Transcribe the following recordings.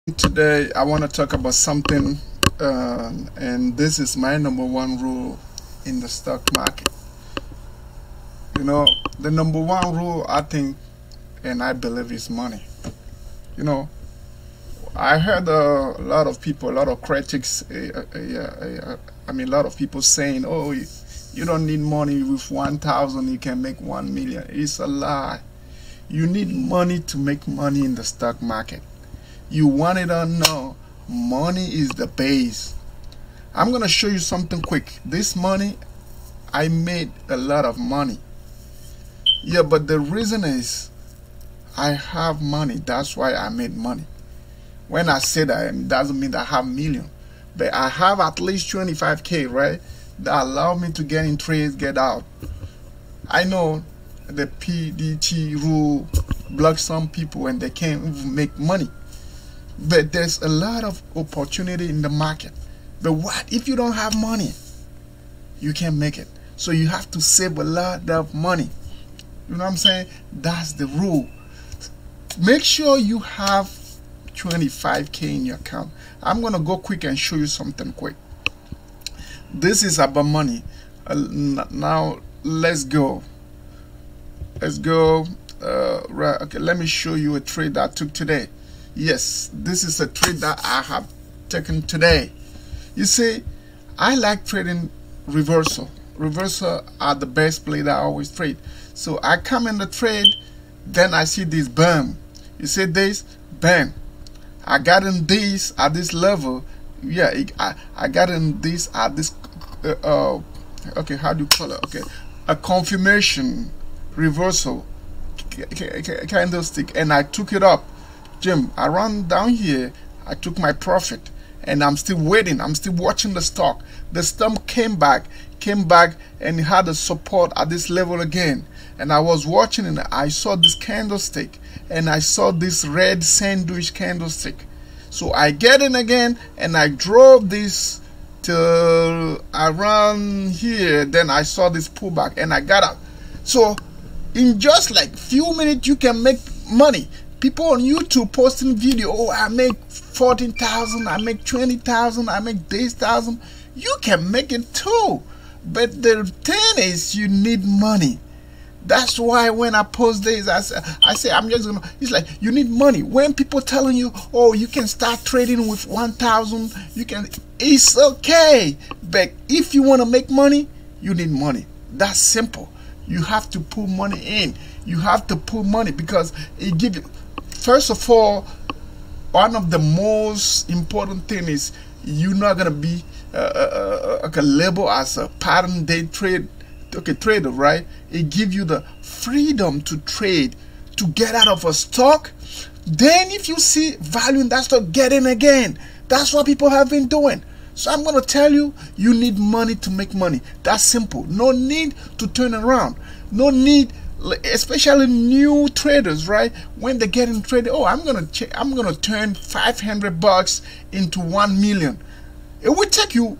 Today I want to talk about something, and this is my number one rule in the stock market. You know, the number one rule I think and I believe is money. You know, I heard a lot of people, a lot of critics, a lot of people saying, "Oh, you don't need money. With 1,000, you can make 1 million." It's a lie. You need money to make money in the stock market. You want it or no, money is the base. I'm gonna show you something quick. This money, I made a lot of money. Yeah, but the reason is I have money. That's why I made money. When I say that, it doesn't mean that I have million, but I have at least 25K, right? That allow me to get in trades, get out. I know the PDT rule blocks some people and they can't even make money. But there's a lot of opportunity in the market. But what if you don't have money? You can't make it. So you have to save a lot of money. You know what I'm saying? That's the rule. Make sure you have 25K in your account. I'm going to go quick and show you something quick. This is about money. Now let's go. Let's go. Right. Okay, let me show you a trade that I took today. Yes, this is a trade that I have taken today. You see, I like trading reversal. Reversal are the best play that I always trade. So I come in the trade, then I see this bam. You see this bam. I got in this at this level. Yeah, I got in this at this. Okay, how do you call it? Okay, a confirmation reversal candlestick, and I took it up. Jim, I run down here, I took my profit, and I'm still waiting. I'm still watching the stock. The stock came back, and it had a support at this level again. And I was watching, and I saw this candlestick, and I saw this red sandwich candlestick. So I get in again, and I drove this till around here. Then I saw this pullback, and I got out. So in just like few minutes, you can make money. People on YouTube posting video, oh, I make 14,000, I make 20,000, I make this thousand. You can make it too. But the thing is, you need money. That's why when I post this, I say I'm just gonna. It's like you need money. When people telling you, oh, you can start trading with 1,000, you can. It's okay. But if you want to make money, you need money. That's simple. You have to put money in. You have to put money because it gives you. First of all, one of the most important thing is you're not gonna be labeled as a pattern day trader, right? It gives you the freedom to trade, to get out of a stock. Then, if you see value in that stock, get in again. That's what people have been doing. So I'm gonna tell you, you need money to make money. That's simple. No need to turn around. No need. Especially new traders, right? When they get in trading, oh, I'm gonna turn $500 into 1 million. It will take you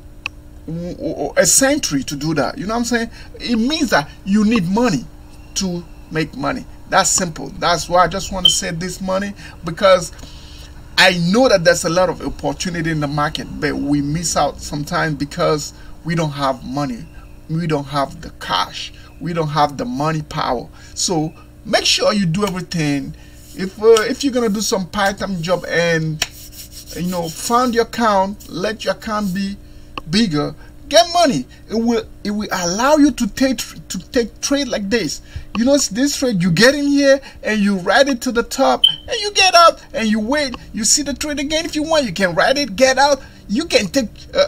a century to do that. You know what I'm saying? It means that you need money to make money. That's simple. That's why I just want to say this money, because I know that there's a lot of opportunity in the market, but we miss out sometimes because we don't have money. We don't have the cash. We don't have the money power. So make sure you do everything. If you're gonna do some part-time job and fund your account, let your account be bigger, get money. It will allow you to take trade like this. You know, this trade, you get in here and you ride it to the top and you get out and you wait. You see the trade again. If you want, you can ride it, get out. You can take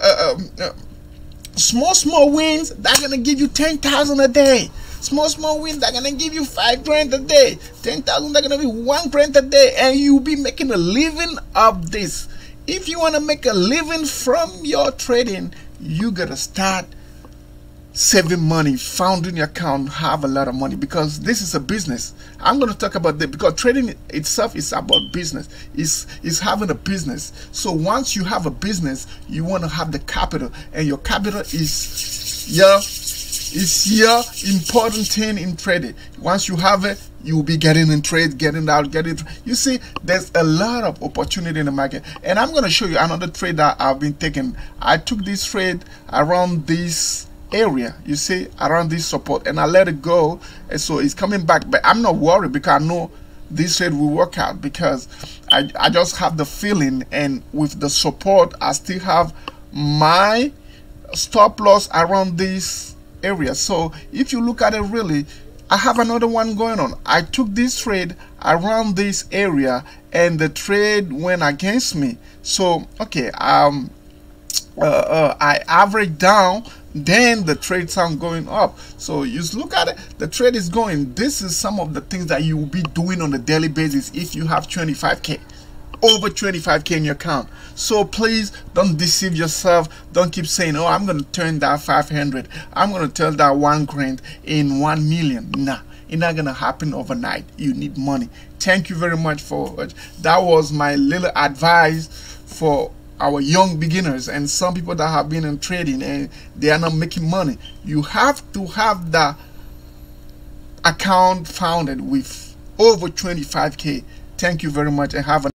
small wins that are gonna give you 10,000 a day. Small wins that are gonna give you 5 grand a day. 10,000 that are gonna be 1 grand a day, and you'll be making a living of this. If you wanna make a living from your trading, you gotta start saving money, founding your account, have a lot of money, because this is a business. I'm going to talk about that because trading itself is about business. It's having a business. So once you have a business, you want to have the capital, and your capital is It's your important thing in trading. Once you have it, you'll be getting in trade, getting out, getting. You see, there's a lot of opportunity in the market, and I'm going to show you another trade that I've been taking. I took this trade around this area, you see, around this support, and I let it go, and so it's coming back. But I'm not worried because I know this trade will work out, because I just have the feeling, and with the support, I still have my stop loss around this area. So if you look at it, really, I have another one going on. I took this trade around this area, and the trade went against me. So okay, I average down, then the trade sound going up. So you look at it, the trade is going. This is some of the things that you will be doing on a daily basis if you have 25k, over 25k in your account. So please don't deceive yourself. Don't keep saying, oh, I'm going to turn that 500, I'm going to turn that 1 grand in 1 million. Nah, it's not going to happen overnight. You need money. Thank you very much for that. Was my little advice for our young beginners and some people that have been in trading and they are not making money. You have to have the account founded with over 25k. Thank you very much, and have a